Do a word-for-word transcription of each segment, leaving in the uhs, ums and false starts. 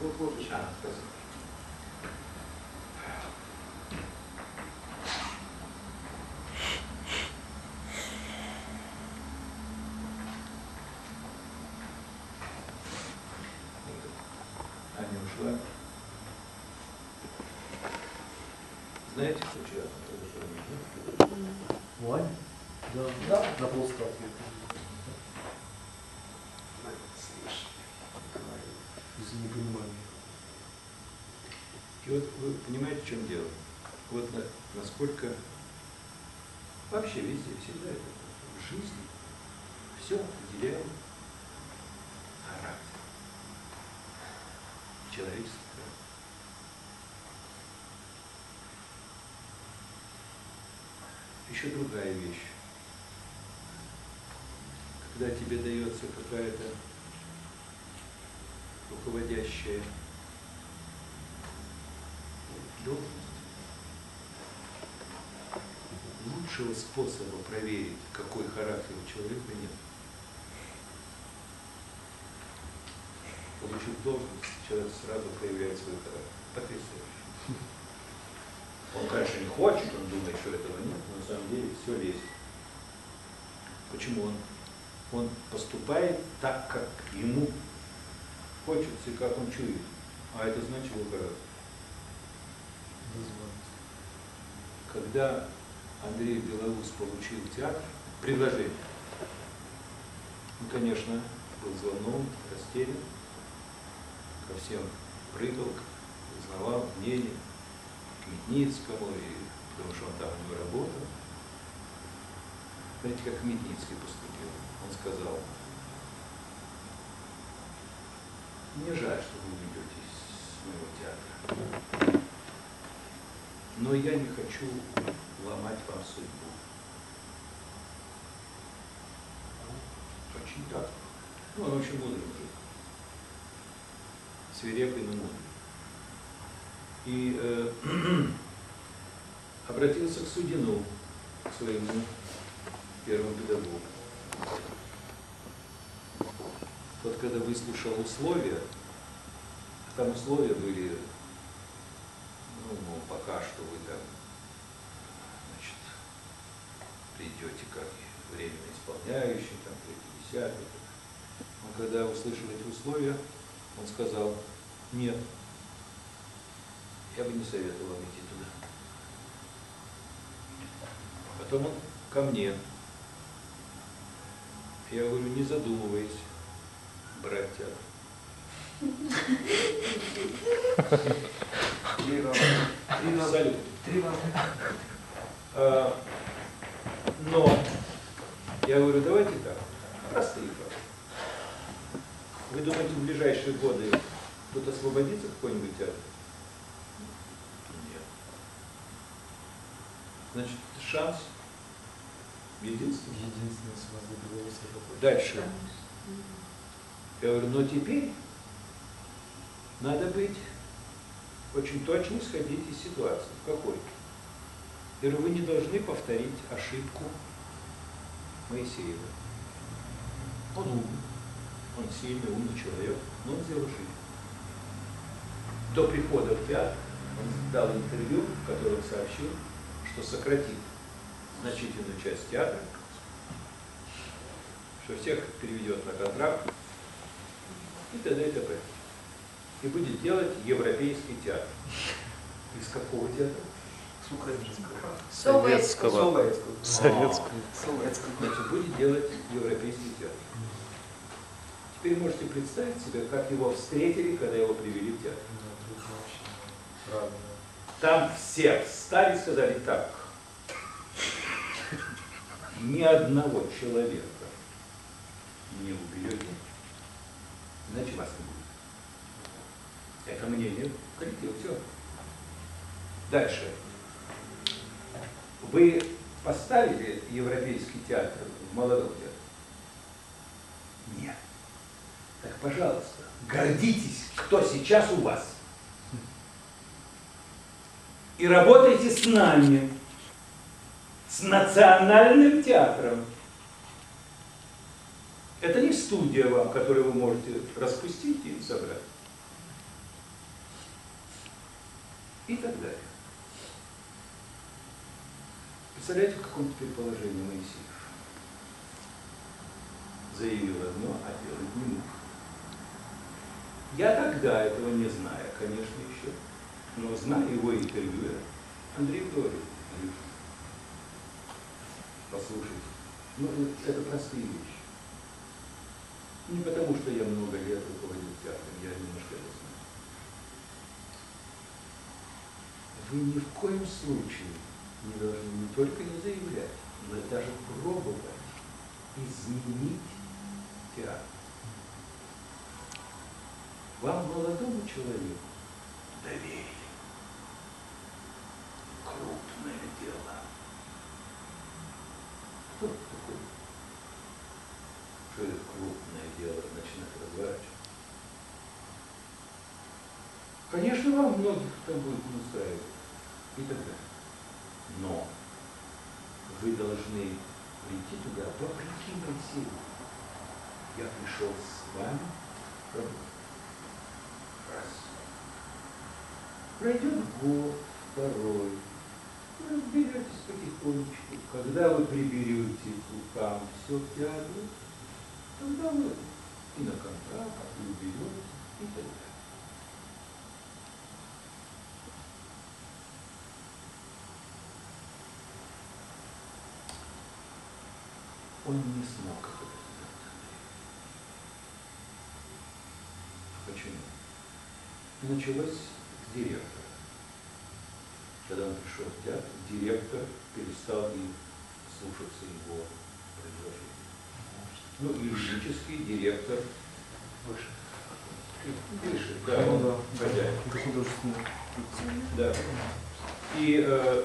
Вот, вот, а, спасибо. Аня ушла. Знаете, что вчера произошло? Ваня? Да, да, на полставки. Из-за непонимания. И вот вы понимаете, в чем дело? Вот на, насколько вообще везде, всегда это в жизни все определяет характер. Человеческий характер. Еще другая вещь. Когда тебе дается какая-то руководящая должность, лучшего способа проверить, какой характер у человека, нет. Получив должность, человек сразу проявляет свой характер. Потрясающе. Он, конечно, не хочет, он думает, что этого нет, но на самом деле все лезет. Почему он? Он поступает так, как ему хочется и как он чует. А это значит его характер. Когда Андрей Белоус получил театр, предложение, он, конечно, был взволнован, растерян, ко всем прыгал, узнавал мнение, к Метницкому, и, потому что он там у него работал. Знаете, как Метницкий поступил? Он сказал: мне жаль, что вы уйдете из моего театра, но я не хочу ломать вам судьбу. Очень так. Ну, он очень мудрый мужик. Свирепый, но мудрый. И э, обратился к Судину, к своему первому педагогу. Тот, когда выслушал условия, там условия были, ну, мол, пока что вы там, значит, придете как временно исполняющий, там, третий, десятый. Но когда услышал эти условия, он сказал: нет, я бы не советовал вам идти туда. Потом он ко мне. Я говорю: не задумываясь брать театр. Три раза. Салют. Три раза. А, но я говорю: давайте так, простые факты. Вы думаете, в ближайшие годы тут освободится какой-нибудь театр? Нет. Значит, шанс единственный. Единственный свободный голос какой. Дальше. Я говорю: но теперь надо быть очень точно, исходить из ситуации. В какой? Я говорю: вы не должны повторить ошибку Моисеева. Он умный, он сильный, умный человек, но он сделал ошибку. До прихода в театр он дал интервью, в котором сообщил, что сократит значительную часть театра, что всех переведет на контракт и т.д. и т.п. И будет делать европейский театр. Из какого театра? С украинского. Советского. Советского. Советского. Советского. Значит, будет делать европейский театр. Теперь можете представить себе, как его встретили, когда его привели в театр. Там все встали и сказали: так, ни одного человека не уберете, иначе вас не будет. Это мнение коллектива, все. Дальше. Вы поставили европейский театр в молодом театре? Нет. Так, пожалуйста, гордитесь, кто сейчас у вас. И работайте с нами, с национальным театром. Это не студия вам, которую вы можете распустить и собрать. и так далее. Представляете, в каком теперь положении Моисеев? Заявил одно, а делать не муж. Я тогда этого не зная, конечно, еще, но зная его интервью, Андрей говорит: послушайте, ну это простые вещи. Не потому, что я много лет руководил театром, я немножко это знаю. Вы ни в коем случае не должны не только не заявлять, но и даже пробовать изменить театр. Вам, молодому человеку, доверили крупное дело. Кто такой? Что это крупное дело начинает разворачивать? Конечно, вам многих там будет не устраивать и так далее. Но вы должны прийти туда вопреки Моисею. Я пришел с вами работать. Раз. Пройдет год, второй. Вы разберетесь потихонечку. Когда вы приберете рукам все в театре, тогда вы и на контракт, и уберете, и так далее. Он не смог это сделать. Почему? Началось с директора. Когда он пришел в театр, директор перестал и слушаться его предложения. Ну, юридический директор выше. Выше, да, он хозяин. Это художественное. Да. И, э,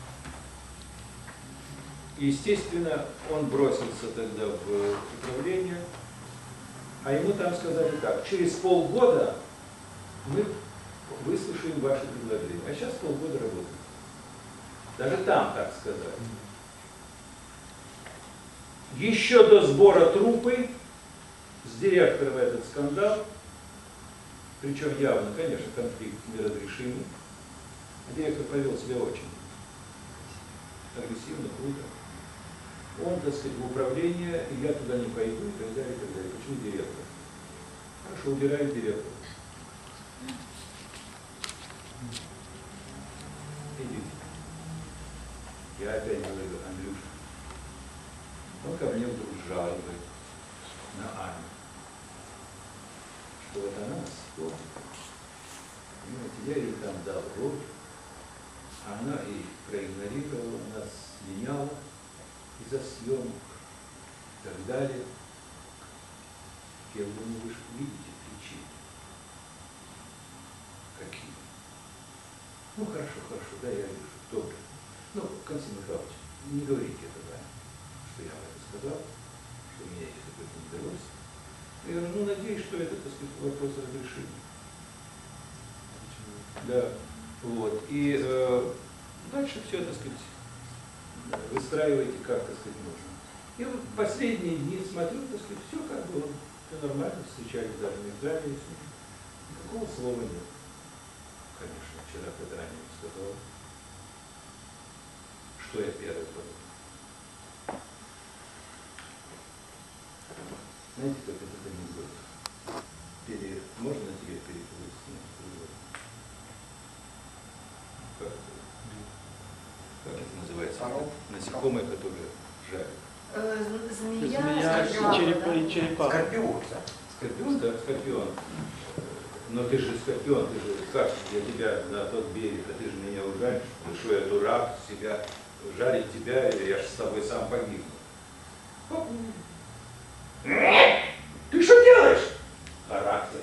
естественно, он бросился тогда в управление, а ему там сказали так: через полгода мы выслушаем ваши предложения. А сейчас полгода работаем. Даже там так сказали. Еще до сбора труппы с директором этот скандал, причем явно, конечно, конфликт неразрешимый. Директор повел себя очень агрессивно, круто. Он, так сказать, в управление, и я туда не пойду, и так далее, и так далее. Почему директор? Хорошо, убираем директора. Идите. Я опять говорю: Андрюша, он ко мне вдруг жалует на Аню, что вот она нас вспомнила. Понимаете, я ей там дал роль, она и проигнорировала, нас слиняла из-за съемок и так далее. Я думаю, вы же видите причины. Какие? Ну хорошо, хорошо, да, я вижу. Добро. Ну, Константин Михайлович, не говорите этого, что я вам это сказал, что у меня есть какое-то недовольство. Я говорю: ну, надеюсь, что это, так сказать, вопрос разрешения. Да, вот. И э, дальше все, так сказать, выстраиваете как, так сказать, нужно. И вот последние дни смотрю, так сказать, все как было, все нормально, встречались даже на экзамене, никакого слова нет. Конечно, вчера когда Аня сказала, что я первый подумал. Знаете, как этот анекдот? Пере... Можно на тебе переплыть с ним? Как это? Как это называется? Орел? Насекомое, которое жарит. Э, Змея, Змея скорпион, и череп- да? и черепаха. Скорпион, да? Скорпион, да, скорпион. Но ты же скорпион, ты же как я тебя на тот берег, а ты же меня ужалишь. Ну что, я дурак, себя, жарить тебя, я же с тобой сам погибну. Ты что делаешь? Характер.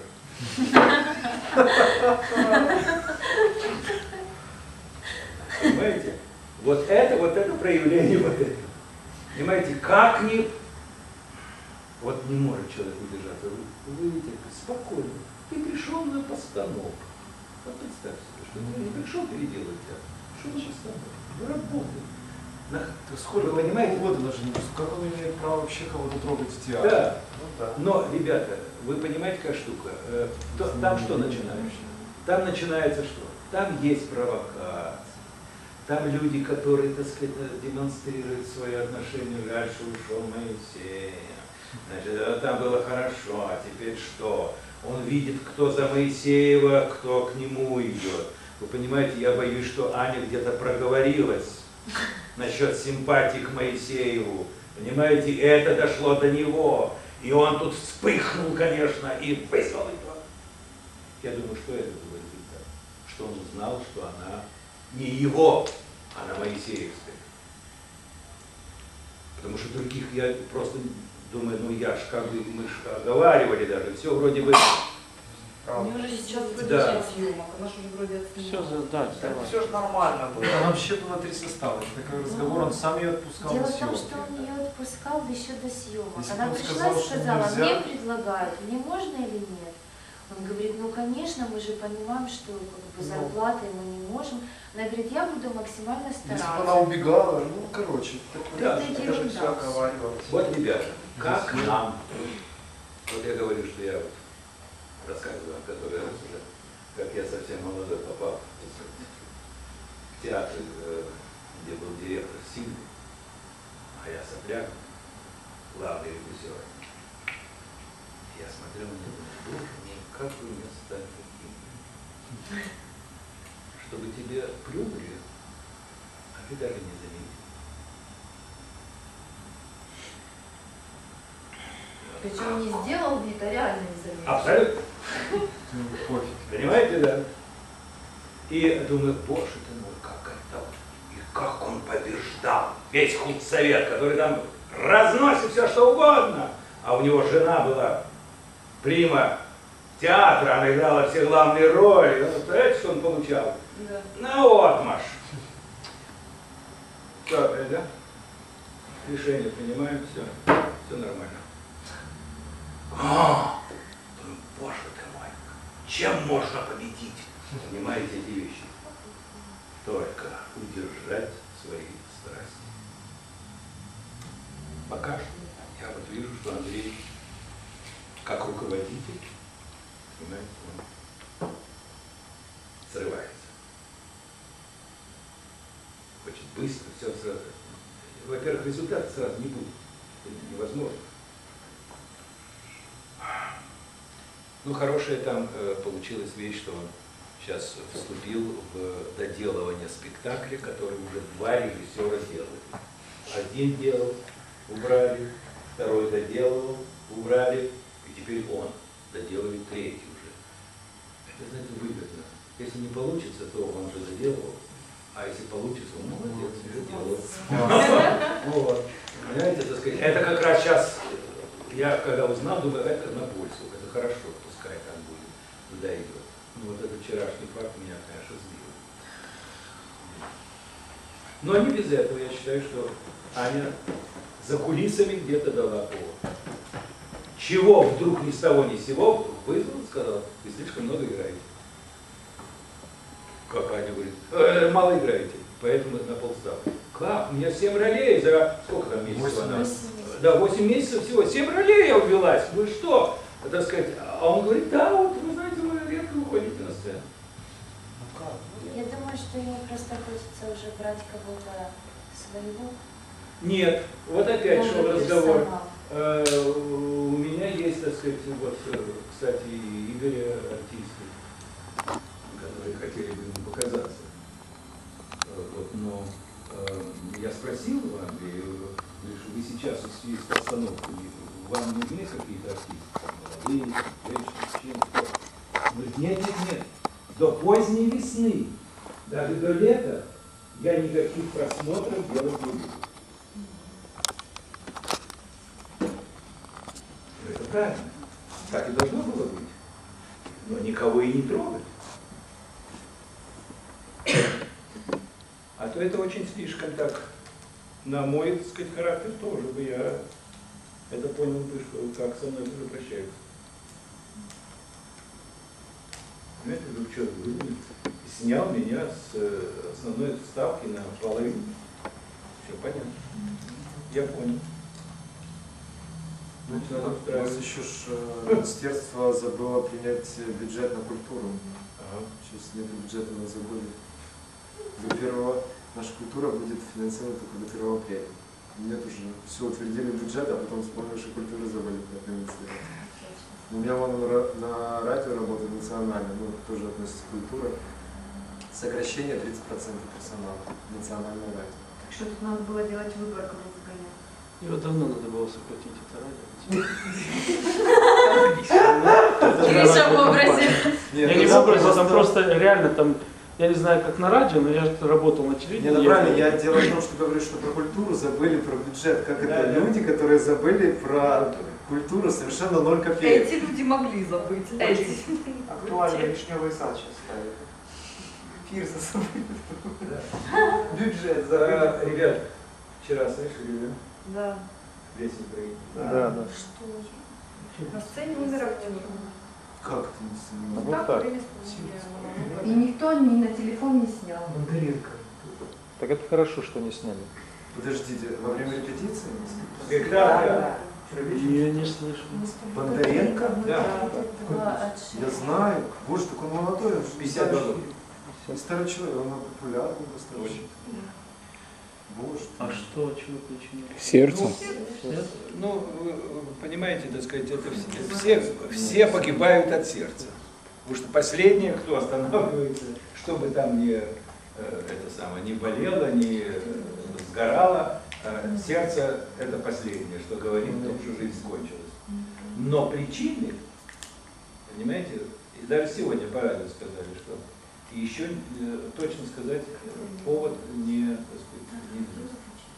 Понимаете? Вот это, вот это проявление вот этого. Понимаете, как ни... Вот не может человек удержаться. Вы, вы видите, спокойно. Ты пришел на постановку. Вот представь себе, что ты не пришел переделать театр. Пришел на постановку. Вы работаете. На... Сколько Вы понимаете? Полгода даже не. Как он имеет право вообще кого-то трогать в театре? Да. Ну, да. Но, ребята, вы понимаете, какая штука? Э, то- Там что начинается? Там начинается что? Там есть провокации. Там люди, которые, так сказать, демонстрируют свое отношение, дальше ушел Моисей. Значит, а там было хорошо, а теперь что? Он видит, кто за Моисеева, кто к нему идет. Вы понимаете, я боюсь, что Аня где-то проговорилась насчет симпатии к Моисееву. Понимаете, это дошло до него. И он тут вспыхнул, конечно, и вызвал его. Я думаю, что это был результат. Что он узнал, что она не его, она Моисеевская. Потому что других я просто думаю, ну я ж как бы, мы ж оговаривали даже, все вроде бы. У нее же сейчас вроде Да. нет съемок, она же вроде Все, отснимала. да, Так давай. все же нормально было. Там вообще было три состава. Это такой разговор, он сам ее отпускал Дело на в том, съемки. что он ее отпускал еще до съемок. Если бы Она он пришла сказал, и что сказала, нельзя- мне предлагают, мне можно или нет? Он говорит, ну конечно, мы же понимаем, что как бы, Ну. зарплатой мы не можем. Она говорит, я буду максимально Если бы стараться. она убегала, ну, короче. такое. Да, Это Это же ерунда. все оговаривалось. Вот, ребята, как нам, вот я говорю, что я вот рассказываю, который раз уже, как я совсем молодой попал так сказать, в театр, э, где был директор Сильвий, а я сопляк, главный режиссер. Я смотрел на него, боже мой, как вы мне стали таким, чтобы тебе плюнули, а ты даже не заметил. Причем не сделал вид, а реально не заметил. Абсолютно. Ну, пофиг. Понимаете, да? И думаю, боже ты мой, как это, и как он побеждал весь худсовет, который там разносит все, что угодно. А у него жена была прима театра, она играла все главные роли. Ну, представляете, что он получал? Да. Наотмашь. Все, опять, да? Решение принимаем, все, все нормально. А, думаю, боже ты мой, чем можно победить? Понимаете эти вещи? Только удержать свои страсти. Пока что я вот вижу, что Андрей, как руководитель, понимаете, он срывается. Хочет быстро, все сразу. Во-первых, результата сразу не будет. Это невозможно. Ну, хорошая там э, получилась вещь, что он сейчас вступил в доделывание спектакля, который уже два режиссера делали. Один делал, убрали, второй доделывал, убрали, и теперь он доделывает третий уже. Это, знаете, выгодно. Если не получится, то он же доделывал, а если получится, он молодец, уже делал. Вот. Понимаете, так сказать, это как раз сейчас, я когда узнал, думаю, это на пользу, это хорошо, пускай там будет, туда идет. Ну вот этот вчерашний факт меня, конечно, сбил. Но не без этого, я считаю, что Аня за кулисами где-то дала повод. Чего вдруг ни с того ни с сего вдруг вызвал и сказал, вы слишком много играете. Как Аня говорит, э, мало играете, поэтому на полставки. Как? У меня семь ролей за сколько там месяцев она? Восемь месяцев. Да, восемь месяцев всего. семь ролей я увелась. Вы что? Так сказать, а он говорит, да, вот вы знаете, вы редко выходите на сцену. Ну как? Я думаю, что ей просто хочется уже брать кого-то своего. Нет, вот опять новый шел разговор. персонал. Э, У меня есть, так сказать, вот, э, кстати, Игоря артисты, которые хотели бы ему показаться. Э, Вот, но э, я спросил у Андрея, говорю, что вы сейчас в связи с постановкой, вам нужны какие-то артисты? Молодые, женщины, чем кто? Он говорит, нет, нет, нет, до поздней весны, даже до лета я никаких просмотров делать не буду. Это правильно. Так и должно было быть. Но никого и не трогать. А то это очень слишком так, на мой, так сказать, характер тоже бы я это понял бы, что как со мной тоже прощаются. Понимаете, ну что, вы снял меня с э, основной ставки на половину. Все понятно. Я понял. Ну, У нас еще ж э, министерство забыло принять бюджет на культуру. Ага. Сейчас нет бюджета, мы забыли. До первого наша культура будет финансирована только до первого апреля. Нет уже, все утвердили бюджет, а потом вспомнили, что культуру забыли финансировать. У меня вон на, на радио работает национально, ну, тоже относится к культуре. Сокращение тридцать процентов персонала. Национальное радио. Так что тут надо было делать выбор, кого загонять. Его давно надо было сократить, это радио. Миша в образе. Я не в образе, там просто реально там, я не знаю, как на радио, но я работал на телевидении. Не, ну правильно, я дело в том, что говорю, что про культуру забыли, про бюджет. Как Да, это да. люди, которые забыли про культуру совершенно ноль копеек. Эти люди могли забыть. Эти. Актуально вишневый сад сейчас ставят. Фирса забыли. Бюджет Да, забыли. ребят, вчера слышали, да? Да. Весь Украина. Да, да. На сцене умер актер. Как ты не снимал? Вот Так, так. принесли. И никто ни на телефон не снял. Мандаринка. Так это хорошо, что не сняли. Подождите, во время репетиции? Когда? Я не слышу. Бондаренко? Да. Я знаю. Боже, так он молодой, он же пятьдесят долларов. Не старый человек, он популярный достаточно. Очень. Боже. А что, чего причинило? Сердце. Ну, ну, вы вы понимаете, так сказать, это все, все, все погибают от сердца. Потому что последнее, кто останавливается, чтобы там не, э, это самое, не болело, не э, сгорало, э, сердце это последнее, что говорит о том, что жизнь кончилась. Но причины, понимаете, и даже сегодня по радио сказали, что и еще э, точно сказать э, повод не, так сказать, не известен.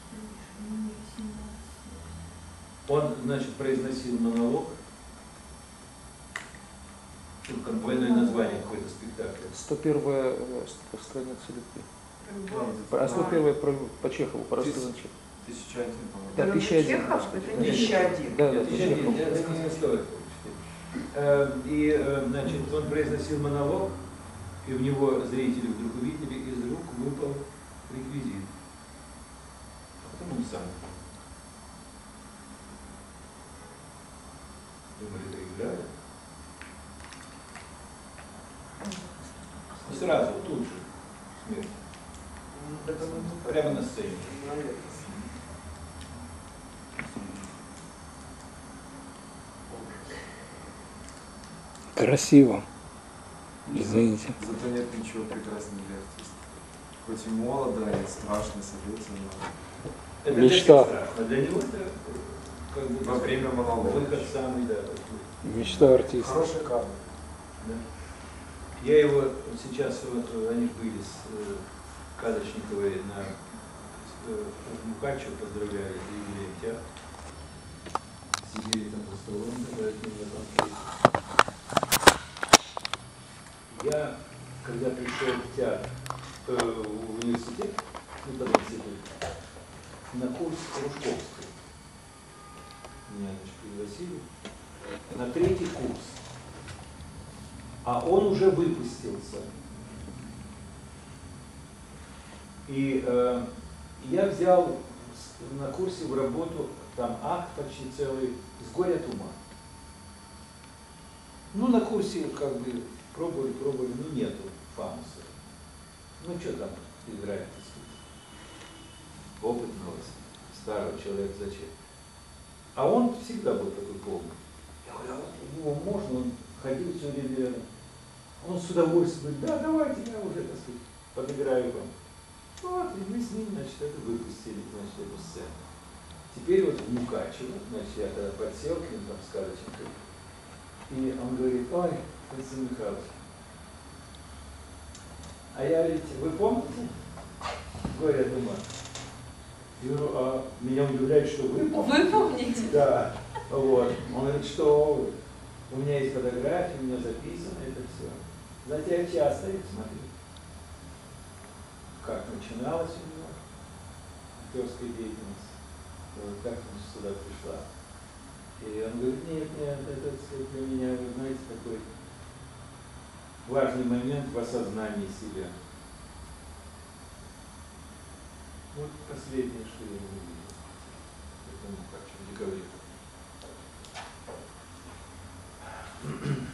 Он, значит, произносил монолог, как двойное название какой-то спектакля. сто первая э, страница любви. А сто первая по, по Чехову, по рассказам Чехова. Тысяча один, по-моему. Да, тысяча один. Чехов, это не Тысяча один. Да, да, Нет, тысяча нет, один. нет, это не стоит. Э, И, э, значит, он произносил монолог, и у него зрители вдруг увидели, из рук выпал реквизит. А потом он сам. Думали, доиграли. И сразу, тут же, смерть. Прямо на сцене. Красиво. Извините. Зато нет ничего прекраснее для артиста. Хоть и молодо, и страшно садиться, но Это Мечта. для них страшно. Для него это э, как бы во время монолога. выход самый, да. такой. Мечта артиста. Хорошая карта. Да. Я его сейчас, вот, они были с э, Кадочниковой на э, Мукачево, поздравляли, заявили в театр. Сидели там за столом, когда от меня там есть. Я, когда пришел в театр, э, в университет, ну тогда в институт, на курс Кружковской, меня, значит, пригласили, на третий курс. А он уже выпустился. И э, я взял с- на курсе в работу там акт почти целый «С горя от ума». Ну, на курсе как бы пробовали, пробовали, ну нету фамуса. Ну, что там играет, так сказать, опытного, старого человека зачем? А он всегда был такой полный. Я говорю, а вот его можно, он ходил все время рядом. Он с удовольствием говорит, да, давайте я уже, так сказать, подыграю вам. Вот, и мы с ним, значит, это выпустили, значит, эту сцену. Теперь вот в Мукачево, значит, я тогда подсел к ним там с Кадочникой, и он говорит, ой, Константин Михайлович, а я ведь, вы помните, горе от ума? Я говорю, а меня удивляет, что вы помните. Вы помните? Да, вот. Он говорит, что вы? У меня есть фотографии, у меня записано это все. Знаете, я часто их смотрю. Как начиналась у него актерская деятельность, вот как она сюда пришла. И он говорит, нет, нет, это, так сказать, для меня, вы знаете, такой важный момент в осознании себя. Вот последнее, что я увидел. Это ну, как в декабре. М.